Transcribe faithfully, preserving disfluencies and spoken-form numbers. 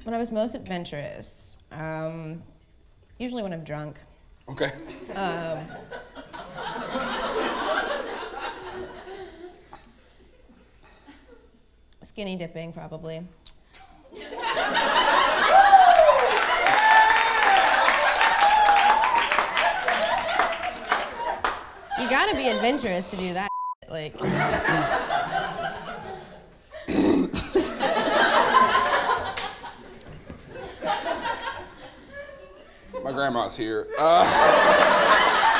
When I was most adventurous, um, usually when I'm drunk. Okay. Um, skinny dipping, probably. You gotta be adventurous to do that, like. My grandma's here. Uh,